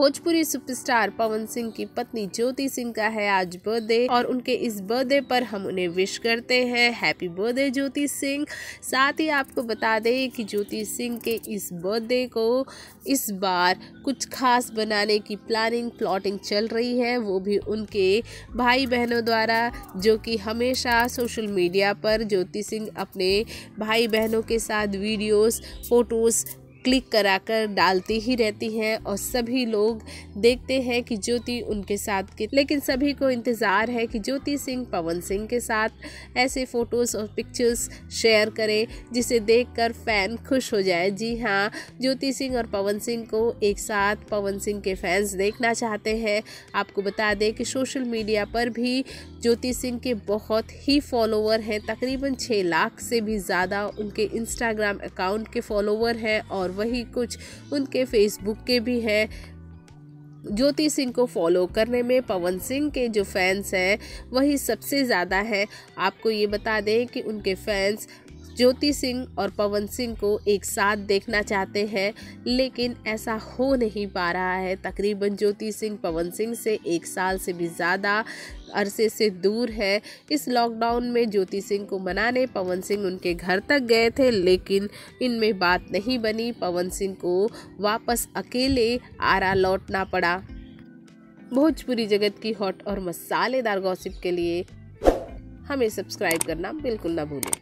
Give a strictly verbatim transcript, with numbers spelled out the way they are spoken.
Bhojpuri superstar Pawan Singh की पत्नी ज्योति सिंह का है आज बर्थडे और उनके इस बर्थडे पर हम उन्हें विश करते हैं हैप्पी बर्थडे ज्योति सिंह। साथ ही आपको बता दें कि ज्योति सिंह के इस बर्थडे को इस बार कुछ खास बनाने की प्लानिंग प्लॉटिंग चल रही है, वो भी उनके भाई बहनों द्वारा, जो कि हमेशा सोशल मीडिया पर ज्योति सिंह अपने भाई बहनों के साथ वीडियोस फोटोज़ क्लिक कराकर डालती ही रहती हैं और सभी लोग देखते हैं कि ज्योति उनके साथ के, लेकिन सभी को इंतज़ार है कि ज्योति सिंह पवन सिंह के साथ ऐसे फ़ोटोज़ और पिक्चर्स शेयर करे जिसे देखकर फ़ैन खुश हो जाए। जी हाँ, ज्योति सिंह और पवन सिंह को एक साथ पवन सिंह के फैंस देखना चाहते हैं। आपको बता दें कि सोशल मीडिया पर भी ज्योति सिंह के बहुत ही फॉलोवर हैं, तकरीबन छः लाख से भी ज़्यादा उनके इंस्टाग्राम अकाउंट के फॉलोवर हैं और वही कुछ उनके फेसबुक के भी हैं। ज्योति सिंह को फॉलो करने में पवन सिंह के जो फैंस हैं वही सबसे ज़्यादा है। आपको ये बता दें कि उनके फैंस ज्योति सिंह और पवन सिंह को एक साथ देखना चाहते हैं, लेकिन ऐसा हो नहीं पा रहा है। तकरीबन ज्योति सिंह पवन सिंह से एक साल से भी ज़्यादा अरसे से दूर है। इस लॉकडाउन में ज्योति सिंह को मनाने पवन सिंह उनके घर तक गए थे, लेकिन इनमें बात नहीं बनी। पवन सिंह को वापस अकेले आरा लौटना पड़ा। भोजपुरी जगत की हॉट और मसालेदार गॉसिप के लिए हमें सब्सक्राइब करना बिल्कुल ना भूलें।